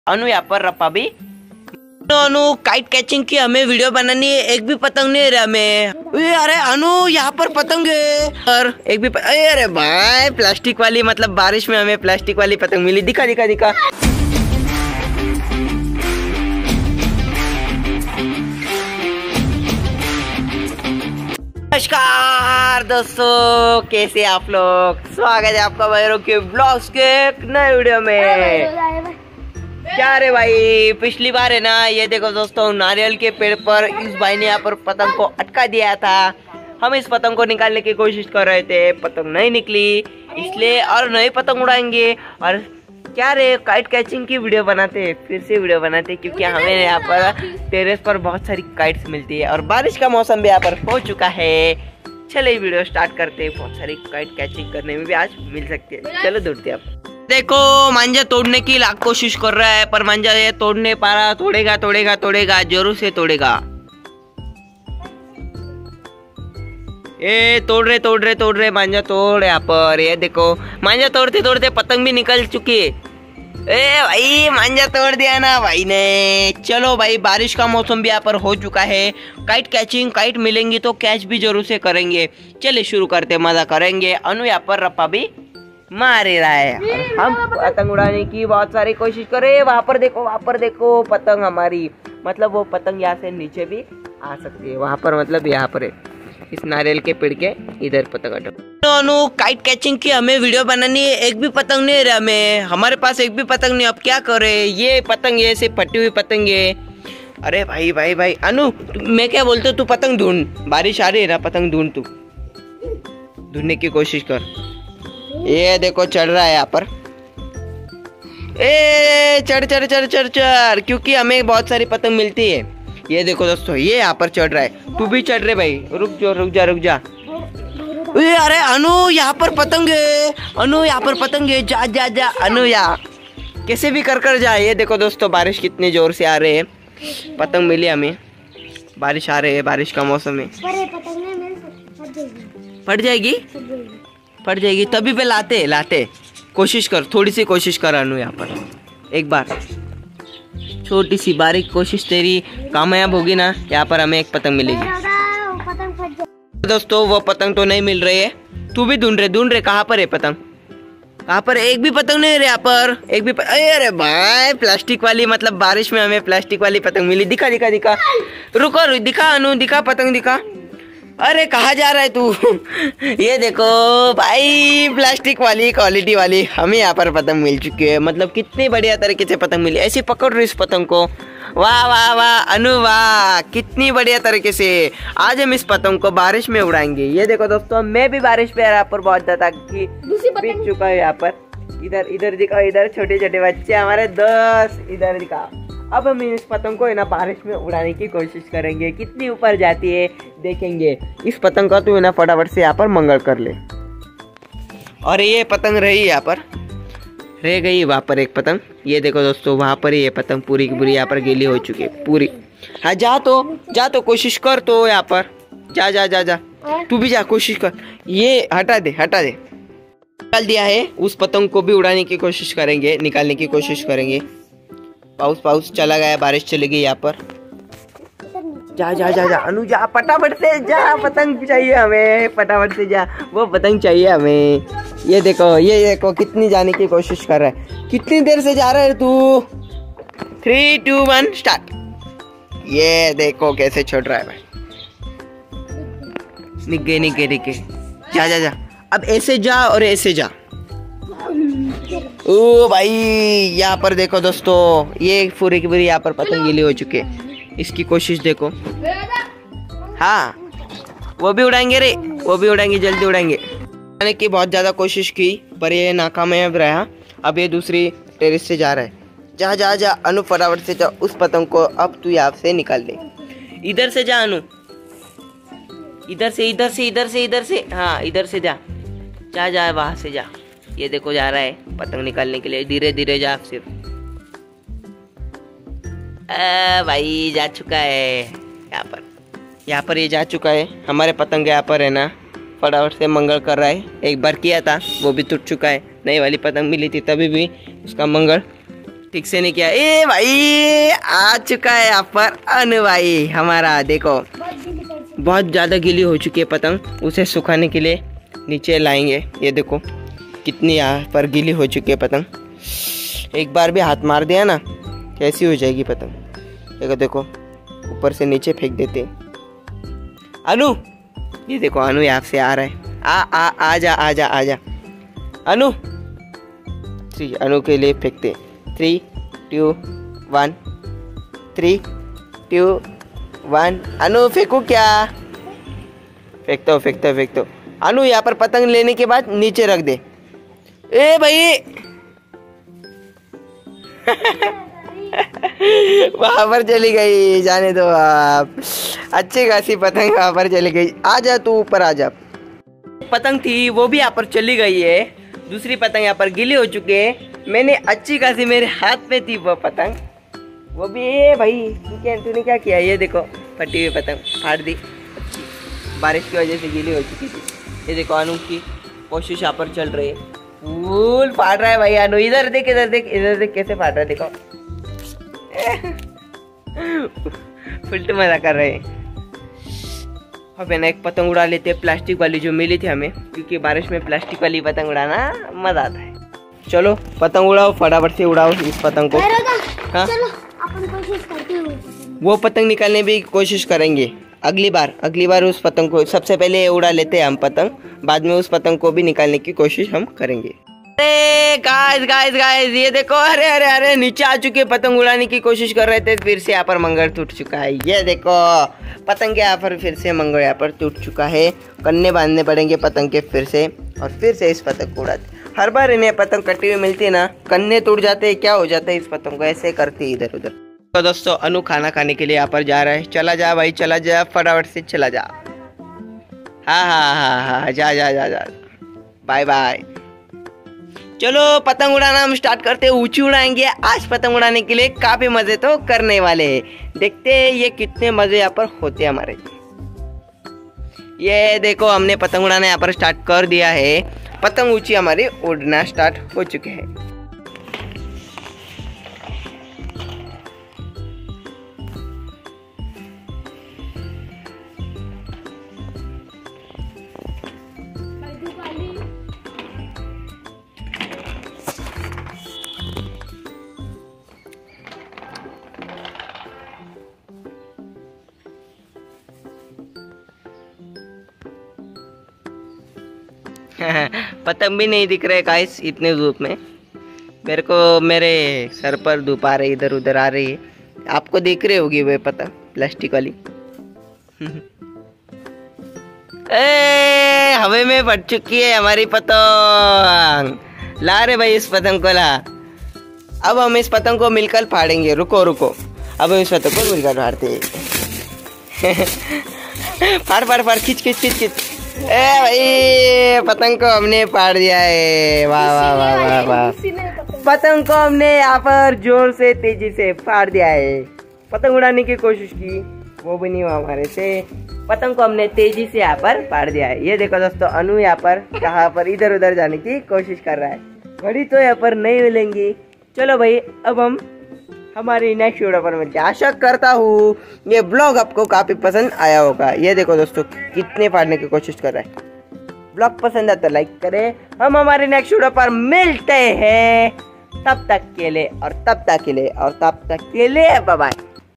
अनु यहाँ पर रप्पा भी। अनु काइट कैचिंग की हमें वीडियो बनानी है, एक भी पतंग नहीं रहा हमें। अरे अनु यहाँ पर पतंग है और एक भी अरे भाई प्लास्टिक वाली, मतलब बारिश में हमें प्लास्टिक वाली पतंग मिली। दिखा दिखा दिखा। नमस्कार दोस्तों, कैसे आप लोग। स्वागत है आपका भैरव के ब्लॉग्स के एक नए वीडियो में। क्या रे भाई, पिछली बार है ना, ये देखो दोस्तों, नारियल के पेड़ पर इस भाई ने यहाँ पर पतंग को अटका दिया था। हम इस पतंग को निकालने की कोशिश कर रहे थे, पतंग नहीं निकली, इसलिए और नई पतंग उड़ाएंगे। और क्या रे, काइट कैचिंग की वीडियो बनाते, फिर से वीडियो बनाते, क्योंकि हमें यहाँ पर टेरेस पर बहुत सारी काइट्स मिलती है और बारिश का मौसम भी यहाँ पर हो चुका है। चलो वीडियो स्टार्ट करते हैं। बहुत सारी काइट कैचिंग करने में भी आज मिल सकती है। चलो दौड़ते आप। देखो मांझा तोड़ने की लाख कोशिश कर रहा है, पर मांझा ये तोड़ नहीं पा रहा। तोड़ेगा तोड़ेगा तोड़ेगा, जरूर से तोड़ेगा। ये तोड़ रहे मांझा तोड़। यहाँ पर ये देखो, मांझा तोड़ते तोड़ते पतंग भी निकल चुकी है। ए भाई मांझा तोड़ दिया ना भाई ने। चलो भाई, बारिश का मौसम भी यहाँ पर हो चुका है। काइट कैचिंग, काइट मिलेंगी तो कैच भी जरूर से करेंगे। चलिए शुरू करते, मजा करेंगे। अनु यहाँ पर रप्पा भी मार रहा है और हम पतंग उड़ाने की बहुत सारी कोशिश करें। वहाँ पर देखो पतंग हमारी, मतलब वो पतंग यहाँ से नीचे भी आ सकती है। वहाँ पर मतलब यहाँ पर है, इस नारियल के पेड़ के इधर पतंग अटक। अनु काइट कैचिंग की हमें वीडियो बनानी है, एक भी पतंग नहीं रहा हमें। हमारे पास एक भी पतंग नहीं, अब क्या करे। ये पतंग ये से फटी हुई पतंग है। अरे भाई भाई भाई अनु, मैं क्या बोलता हूँ, तू पतंग ढूंढ। बारिश आ रही है ना, पतंग ढूंढ, तू ढूंढने की कोशिश कर। ये देखो चढ़ रहा है यहाँ पर। ए चढ़ चढ़ चढ़ चढ़ चढ़, क्योंकि हमें बहुत सारी पतंग मिलती है। ये देखो दोस्तों, ये यहाँ पर चढ़ रहा है। तू भी चढ़ रहे भाई, रुक जा। अरे अनु यहाँ पर पतंग है। अनु यहाँ पर पतंग है, जा जा जा अनु, यहाँ कैसे भी कर जा। ये देखो दोस्तों, बारिश कितने जोर से आ रहे हैं। पतंग मिली हमें, बारिश आ रही है, बारिश का मौसम है। फट जाएगी तभी पे लाते कोशिश कर, थोड़ी सी कोशिश कर अनु। यहाँ पर एक बार छोटी सी बारीक कोशिश तेरी कामयाब होगी ना, यहाँ पर हमें एक पतंग मिलेगी। दोस्तों वो पतंग तो नहीं मिल रही है। तू भी ढूंढ रहे कहाँ पर है पतंग, कहाँ पर। एक भी पतंग नहीं है यहाँ पर, एक भी अरे भाई प्लास्टिक वाली, मतलब बारिश में हमें प्लास्टिक वाली पतंग मिली। दिखा रुको, दिखा अनु, दिखा पतंग दिखा। अरे कहाँ जा रहा है तू। ये देखो भाई, प्लास्टिक वाली क्वालिटी वाली हमें यहाँ पर पतंग मिल चुकी है। मतलब कितनी बढ़िया तरीके से पतंग मिली। ऐसे पकड़ रही इस पतंग को। वाह वाह वाह अनु वाह, कितनी बढ़िया तरीके से आज हम इस पतंग को बारिश में उड़ाएंगे। ये देखो दोस्तों, मैं भी बारिश में यहाँ पर बहुत ज्यादा भीग चुका है। यहाँ पर इधर दिखाओ, इधर छोटे छोटे बच्चे हमारे 10 इधर दिखाओ। अब हम इस पतंग को ना बारिश में उड़ाने की कोशिश करेंगे, कितनी ऊपर जाती है देखेंगे। इस पतंग का तू ना फटाफट से यहाँ पर मंगल कर ले। और ये पतंग रही यहाँ पर, रह गई वहाँ पर एक पतंग। ये देखो दोस्तों, वहाँ पर ही ये पतंग पूरी की पूरी यहाँ पर गीली हो चुकी है पूरी। हाँ जा तो कोशिश कर तो यहाँ पर, जा तू भी जा, कोशिश कर। ये हटा दे निकाल दिया है। उस पतंग को भी उड़ाने की कोशिश करेंगे, निकालने की कोशिश करेंगे। पाउस चला गया, बारिश चली गई यहाँ पर। जा अनु, जा फटाफट से जा, पतंग चाहिए हमें, फटाफट से जा, वो पतंग चाहिए हमें। ये देखो कितनी जाने की कोशिश कर रहा है। कितनी देर से जा रहा है तू। 3, 2, 1 स्टार्ट। ये देखो कैसे छोड़ रहा है भाई। निक गए। जा। अब ऐसे जा और ऐसे जा। ओ भाई, यहाँ पर देखो दोस्तों, ये पूरी की पूरी यहाँ पर पतंग गीली हो चुकी है। इसकी कोशिश देखो। हाँ वो भी उड़ाएंगे, जल्दी उड़ाएंगे। उड़ाने की बहुत ज्यादा कोशिश की, पर ये नाकामयाब रहा। अब ये दूसरी टेरेस से जा रहा है। जा अनु, फटाफट से जा उस पतंग को। अब तू यहाँ से निकाल ले। इधर से जा अनु, इधर से। हाँ इधर से जा, वहां से जा। ये देखो जा रहा है पतंग निकालने के लिए। धीरे जा सिर्फ। भाई जा चुका है यहाँ पर ये जा चुका है। हमारे पतंग यहाँ पर है ना, फटाफट से मंगल कर रहा है। एक बार किया था, वो भी टूट चुका है। नई वाली पतंग मिली थी तभी भी उसका मंगल ठीक से नहीं किया। ए भाई आ चुका है यहाँ पर अनु भाई हमारा। देखो बहुत ज़्यादा गीली हो चुकी है पतंग, उसे सुखाने के लिए नीचे लाएंगे। ये देखो कितनी यहाँ पर गीली हो चुकी है पतंग। एक बार भी हाथ मार दिया ना कैसी हो जाएगी पतंग। देखो देखो ऊपर से नीचे फेंक देते। अनु ये देखो अनु यहाँ से आ रहा है। आजा आजा आजा अनु। 3 अनु के लिए फेंकते। 3 2 1 3 2 1। अनु फेंकू क्या? फेंकता हूँ फेंकता हूँ फेंकता हूँ। अनु यहाँ पर पतंग लेने के बाद नीचे रख दे। ए भाई वहां पर चली गई, जाने दो आप। अच्छी खासी पतंग वहां पर चली गई। आजा तू ऊपर आजा। पतंग थी वो भी यहाँ पर चली गई है। दूसरी पतंग यहाँ पर गीली हो चुकी है। मैंने अच्छी खासी मेरे हाथ में थी वो पतंग, वो भी भाई तूने क्या किया? ये देखो फटी हुई पतंग फाड़ दी। बारिश की वजह से गीली हो चुकी थी। ये देखो अनु की कोशिश यहाँ पर चल रही है। फूल फाड़ रहा है भाई अनु। इधर देख इधर देख इधर देख कैसे फाड़ रहा है। देखो फुल्ट मजा कर रहे हैं। अब ना एक पतंग उड़ा लेते हैं प्लास्टिक वाली जो मिली थी हमें, क्योंकि बारिश में प्लास्टिक वाली पतंग उड़ाना मजा आता है। चलो पतंग उड़ाओ फटाफट से उड़ाओ इस पतंग को। हाँ चलो अपन कोशिश करते हैं। वो पतंग निकालने की कोशिश करेंगे अगली बार उस पतंग को। सबसे पहले उड़ा लेते हैं हम पतंग, बाद में उस पतंग को भी निकालने की कोशिश हम करेंगे। अरे गाइस गाइस गाइस ये देखो, अरे अरे अरे नीचे आ चुके पतंग उड़ाने की कोशिश कर रहे थे, फिर से यहाँ पर मंगल टूट चुका है। ये देखो पतंग के यहाँ पर फिर से मंगल यहाँ पर टूट चुका है। कन्ने बांधने पड़ेंगे पतंग के फिर से इस पतंग को उड़ाते। हर बार इन्हें पतंग कटी हुई मिलती है ना, कन्ने टूट जाते हैं, क्या हो जाता है इस पतंग को, ऐसे करती इधर उधर। तो दोस्तों अनु खाना खाने के लिए यहाँ पर जा रहा है। चला जा भाई चला जा, फटाफट से चला जा। हाँ जा जा जा जा, बाय बाय। चलो पतंग उड़ाना हम स्टार्ट करते हैं। ऊंची उड़ाएंगे आज। पतंग उड़ाने के लिए काफी मजे तो करने वाले हैं। देखते हैं ये कितने मजे यहाँ पर होते हैं हमारे। ये देखो हमने पतंग उड़ाना यहाँ पर स्टार्ट कर दिया है। पतंग ऊंची हमारी उड़ना स्टार्ट हो चुके हैं। पतंग भी नहीं दिख रहे गाइस इतने धूप में। मेरे को मेरे सर पर धूप आ रही, इधर उधर आ रही है। आपको दिख रही होगी वे पतंग प्लास्टिक वाली। हवा में फट चुकी है हमारी पतंग। ला रे भाई इस पतंग को ला। अब हम इस पतंग को मिलकर फाड़ेंगे। रुको रुको, अब हम इस पतंग को मिलकर फाड़ते। फाड़ फाड़ फाड़, खींच खींच खींच खींच। भाई पतंग को हमने फाड़ दिया है। वाह वाह वाह वाह वाह। पतंग को हमने यहाँ पर जोर से तेजी से फाड़ दिया है। पतंग उड़ाने की कोशिश की, वो भी नहीं हुआ हमारे से। पतंग को हमने तेजी से यहाँ पर फाड़ दिया है। ये देखो दोस्तों अनु यहाँ पर कहाँ पर इधर उधर जाने की कोशिश कर रहा है। घड़ी तो यहाँ पर नहीं मिलेंगी। चलो भाई अब हम हमारी नेक्स्ट वीडियो पर मिलते हैं। आशा करता हूँ ये ब्लॉग आपको काफी पसंद आया होगा। ये देखो दोस्तों कितने फाड़ने की कोशिश कर रहा है। ब्लॉग पसंद आता तो लाइक करें। हम हमारे नेक्स्ट वीडियो पर मिलते हैं। तब तक के लिए बाय बाय।